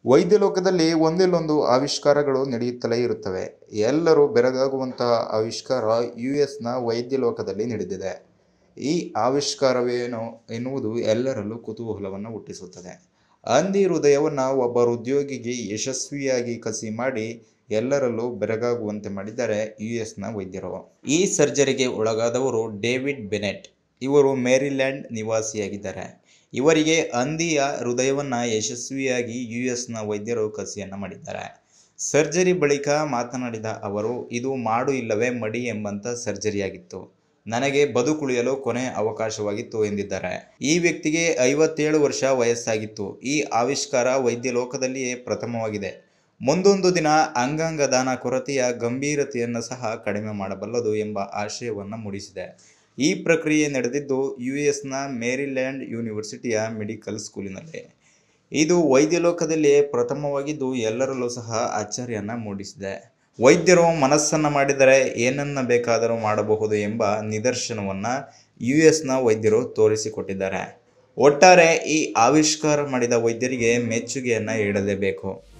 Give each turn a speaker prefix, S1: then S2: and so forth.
S1: ವೈದ್ಯ ಲೋಕದಲ್ಲಿ ಒಂದಿಲ್ಲೊಂದು ಆವಿಷ್ಕಾರಗಳು ನಡೆಯುತ್ತಲೇ ಇರುತ್ತವೆ. ಎಲ್ಲರೂ ಬೆರಗಾಗುವಂತಹ ಆವಿಷ್ಕಾರ ಯುಎಸ್ನ ವೈದ್ಯ ಲೋಕದಲ್ಲಿ ನಡೆದಿದೆ. ಈ ಆವಿಷ್ಕಾರವೇನು ಎನ್ನುವುದು ಎಲ್ಲರಲ್ಲೂ ಕುತೂಹಲವನ್ನು ಹುಟ್ಟಿಸುತ್ತದೆ. ಹಂದಿ ಹೃದಯವನ್ನು ಒಬ್ಬ ಉದ್ಯೋಗಿಗೆ ಯಶಸ್ವಿಯಾಗಿ ಕಸಿ ಮಾಡಿ ಎಲ್ಲರಲ್ಲೂ ಬೆರಗಾಗುವಂತೆ ಮಾಡಿದ್ದಾರೆ ಯುಎಸ್ನ ವೈದ್ಯರು. ಈ ಸರ್ಜರಿಗೆ ಒಳಗಾದವರು ಡೇವಿಡ್ ಬೆನೆಟ್. ಇವರು ಮೇರಿಲ್ಯಾಂಡ್ ನಿವಾಸಿಯಾಗಿದ್ದಾರೆ. ಇವರಿಗೆ ಹಂದಿಯ ಹೃದಯವನ್ನು ಯಶಸ್ವಿಯಾಗಿ ಯುಎಸ್ನ ವೈದ್ಯರು ಕಸಿಯನ್ನು ಮಾಡಿದ್ದಾರೆ. ಸರ್ಜರಿ ಬಳಿಕ ಮಾತನಾಡಿದ ಅವರು, ಇದು ಮಾಡು ಇಲ್ಲವೇ ಮಡಿ ಎಂಬಂಥ ಸರ್ಜರಿಯಾಗಿತ್ತು. ನನಗೆ ಬದುಕುಳಿಯಲು ಕೊನೆ ಅವಕಾಶವಾಗಿತ್ತು ಎಂದಿದ್ದಾರೆ. ಈ ವ್ಯಕ್ತಿಗೆ 57 ವರ್ಷ ವಯಸ್ಸಾಗಿತ್ತು. ಈ ಆವಿಷ್ಕಾರ ವೈದ್ಯ ಲೋಕದಲ್ಲಿಯೇ ಪ್ರಥಮವಾಗಿದೆ. ಮುಂದೊಂದು ದಿನ ಅಂಗಾಂಗ ದಾನ ಕೊರತೆಯ ಗಂಭೀರತೆಯನ್ನು ಸಹ ಕಡಿಮೆ ಮಾಡಬಲ್ಲದು ಎಂಬ ಆಶಯವನ್ನು ಮೂಡಿಸಿದೆ. ಈ ಪ್ರಕ್ರಿಯೆ ನಡೆದಿದ್ದು ಯುಎಸ್ನ ಮೇರಿಲ್ಯಾಂಡ್ ಯೂನಿವರ್ಸಿಟಿಯ ಮೆಡಿಕಲ್ ಸ್ಕೂಲಿನಲ್ಲಿ. ಇದು ವೈದ್ಯ ಲೋಕದಲ್ಲಿಯೇ ಪ್ರಥಮವಾಗಿದ್ದು ಎಲ್ಲರಲ್ಲೂ ಸಹ ಅಚ್ಚರಿಯನ್ನು ಮೂಡಿಸಿದೆ. ವೈದ್ಯರು ಮನಸ್ಸನ್ನು ಮಾಡಿದರೆ ಏನನ್ನ ಬೇಕಾದರೂ ಮಾಡಬಹುದು ಎಂಬ ನಿದರ್ಶನವನ್ನು ಯುಎಸ್ನ ವೈದ್ಯರು ತೋರಿಸಿಕೊಟ್ಟಿದ್ದಾರೆ. ಒಟ್ಟಾರೆ ಈ ಆವಿಷ್ಕಾರ ಮಾಡಿದ ವೈದ್ಯರಿಗೆ ಮೆಚ್ಚುಗೆಯನ್ನು ನೀಡಲೇಬೇಕು.